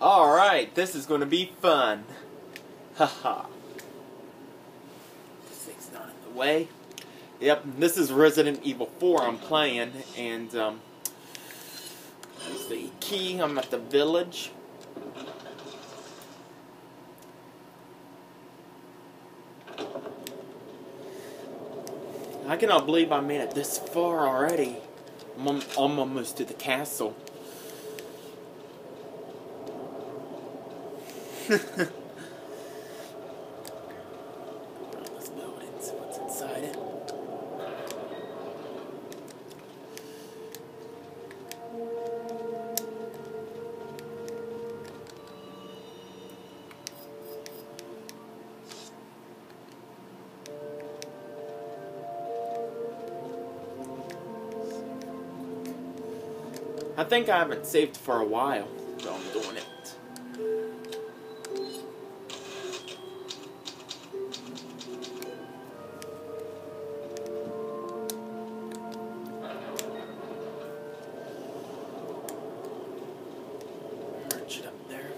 Alright, this is going to be fun. Haha. This thing's not in the way. Yep, this is Resident Evil 4 I'm playing, and there's the key. I'm at the village. I cannot believe I made it this far already. I'm almost to the castle. This building, see what's inside it. I think I haven't saved for a while, so I'm doing it. Merge it up there.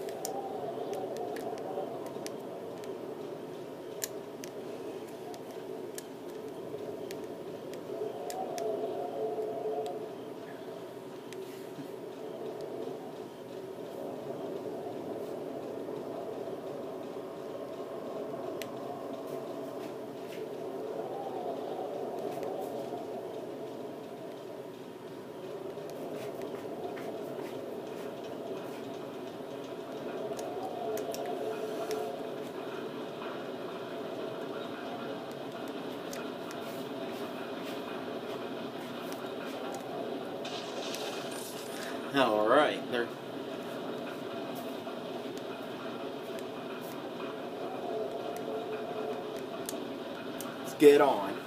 Alright, there. Let's get on.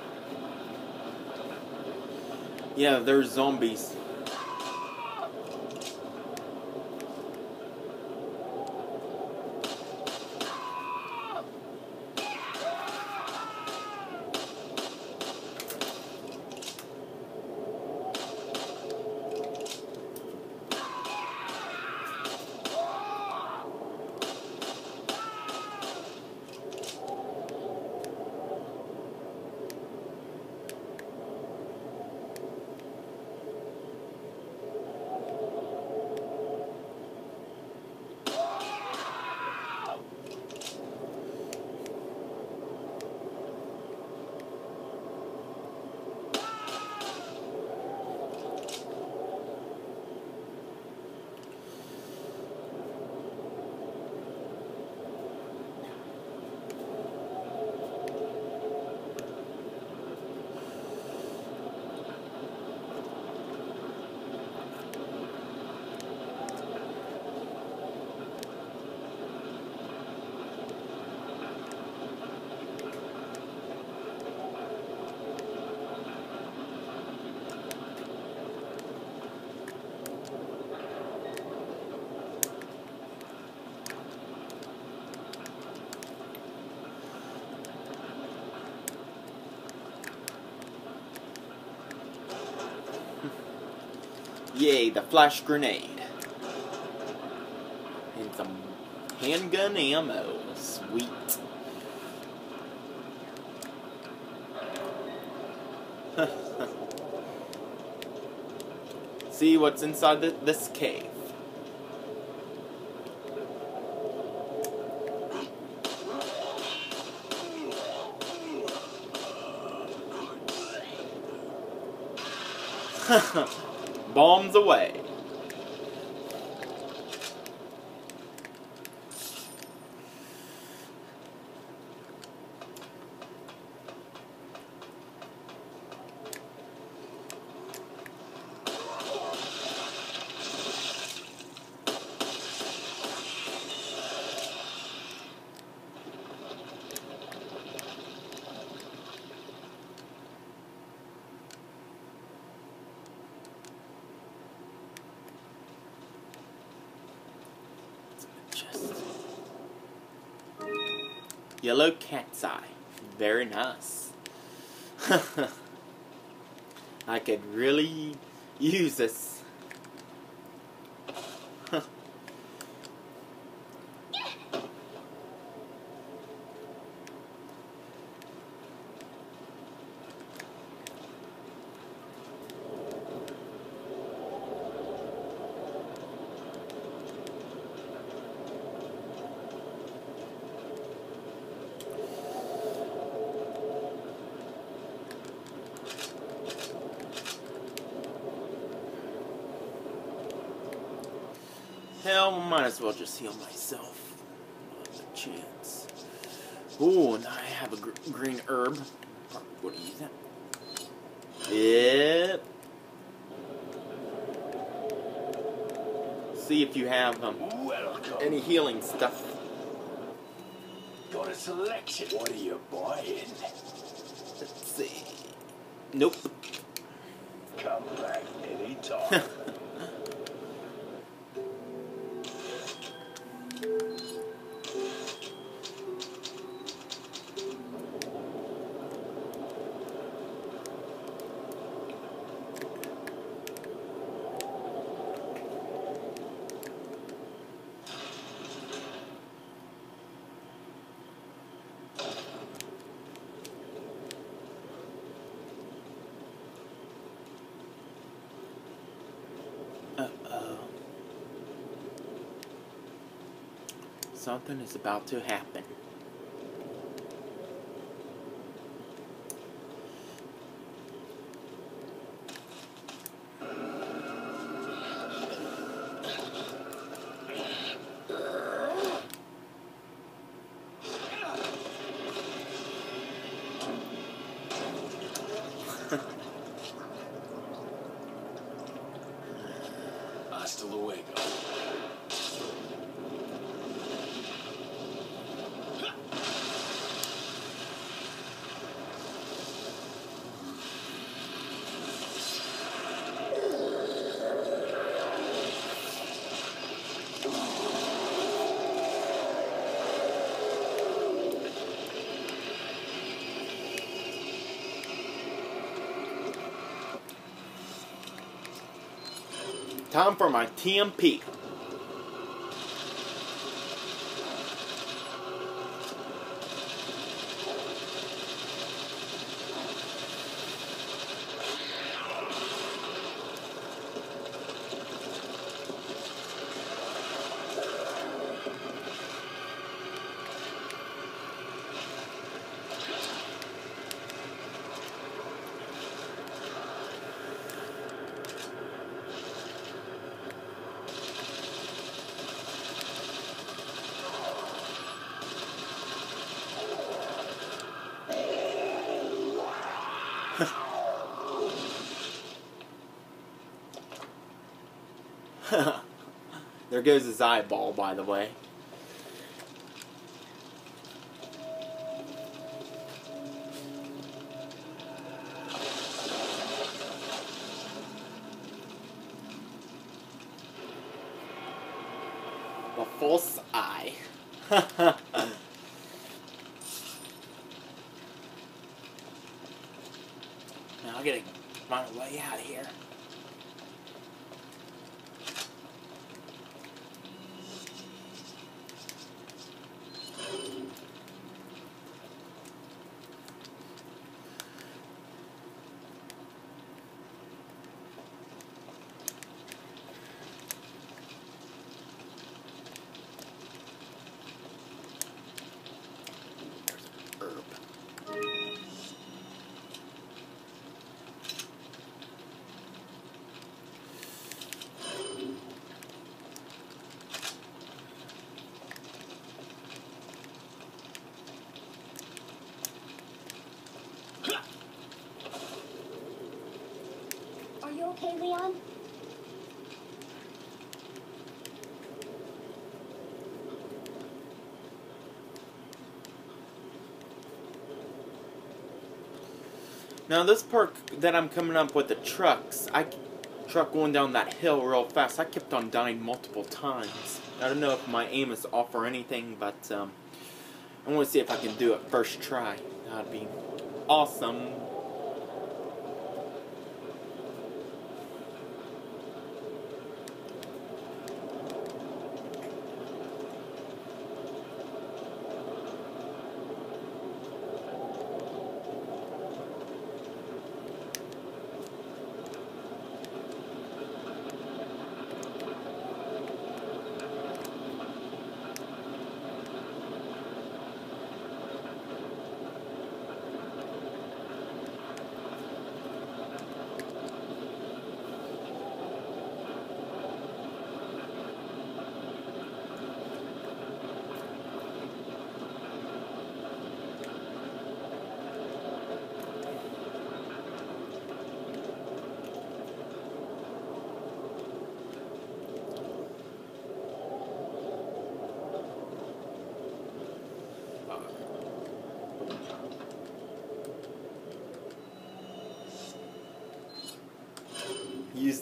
Yeah, there's zombies. Yay, the flash grenade. And some handgun ammo. Sweet. See what's inside this cave. Bombs away. Yellow cat's eye. Very nice. I could really use this. Hell, might as well just heal myself. Not a chance. Ooh, and I have a green herb. Probably would have used that. Yep. See if you have any healing stuff. Got a selection. What are you buying? Let's see. Nope. Come back anytime. Uh-oh. Something is about to happen. Hasta luego. Time for my TMP. There goes his eyeball, by the way. The false eye. Now I gotta find a way out of here. Are you okay, Leon? Now this perk that I'm coming up with the trucks, truck going down that hill real fast. I kept on dying multiple times. I don't know if my aim is off or anything, but I want to see if I can do it first try. That'd be awesome.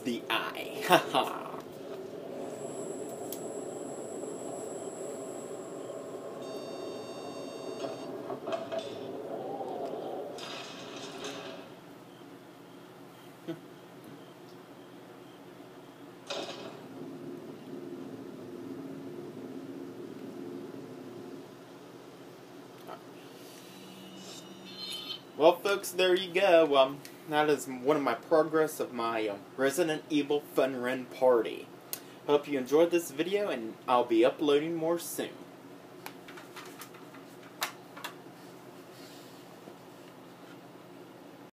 the eye. Haha. Well, folks, there you go. That is one of my progress of my Resident Evil Fun Run Party. Hope you enjoyed this video, and I'll be uploading more soon.